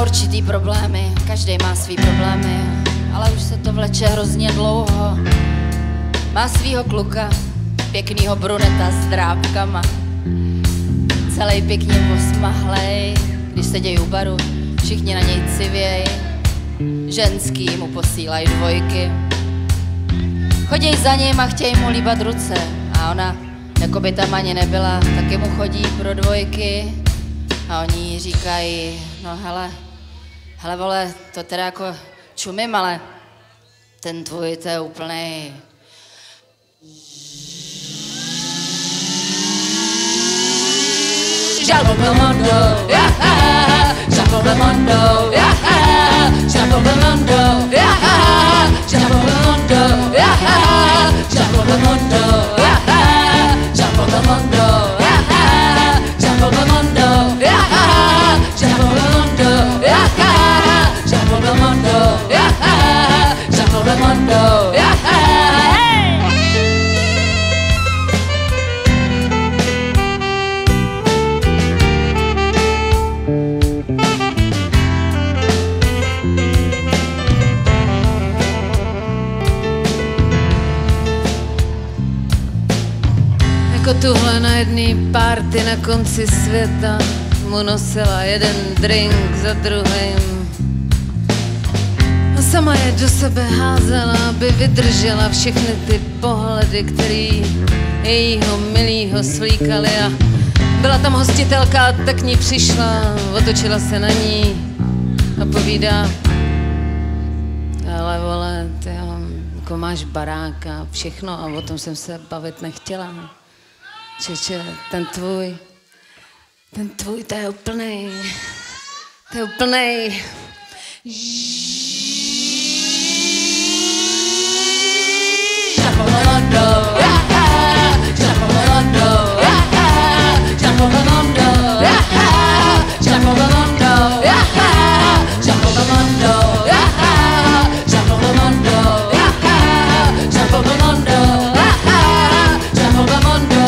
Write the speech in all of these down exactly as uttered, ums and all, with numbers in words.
určitý problémy, každý má svý problémy, ale už se to vleče hrozně dlouho. Má svýho kluka, pěknýho bruneta s drápkama, celý pěkně posmahlej, když sedějí u baru, všichni na něj civěj, ženský mu posílají dvojky. Choděj za ním a chtějí mu líbat ruce a ona, jako by tam ani nebyla, taky mu chodí pro dvojky a oni jí říkají, no hele, hele vole, to teda jako čumím, ale ten tvůj, to je úplnej... Žalbo Belmondo, yeah, Žalbo Belmondo, yeah, Žalbo Belmondo, yeah, Žalbo Belmondo, yeah, Žalbo Belmondo, yeah, Žalbo Belmondo, yeah, Žalbo Belmondo, yeah, Žalbo Belmondo, yeah, Žalbo Belmondo, yeah, Žalbo Belmondo, yeah. Tuhle na jedný party na konci světa mu nosila jeden drink za druhým a sama je do sebe házela, aby vydržela všechny ty pohledy, který jejího milýho svlíkali. A byla tam hostitelka, tak k ní přišla, otočila se na ní a povídá: ale vole, ty jako máš barák a všechno a o tom jsem se bavit nechtěla. Čeče, ten tvůj, ten tvůj, to je úplnej, to je úplnej. Žalbo Belmondo, yeah, Žalbo Belmondo, yeah, Žalbo Belmondo, yeah, Žalbo Belmondo, yeah, Žalbo Belmondo, yeah, Žalbo Belmondo, yeah, Žalbo Belmondo, yeah, Žalbo Belmondo.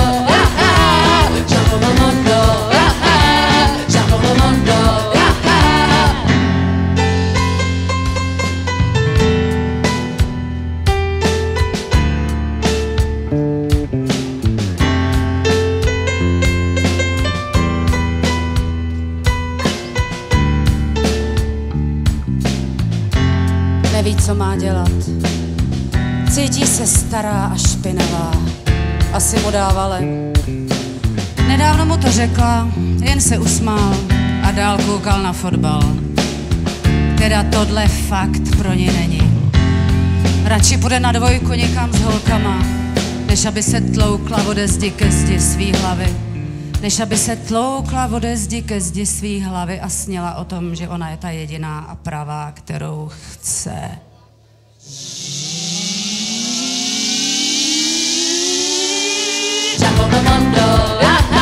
Neví, co má dělat. Cítí se stará a špinavá. Asi mu dávale. Nedávno mu to řekla, jen se usmál a dál koukal na fotbal. Teda tohle fakt pro ní není. Radši půjde na dvojku někam s holkama, než aby se tloukla ode zdi ke zdi svý hlavy. Než aby se tloukla ode zdi ke zdi svý hlavy a sněla o tom, že ona je ta jediná a pravá, kterou chce. Žalbo Belmondo, yeah.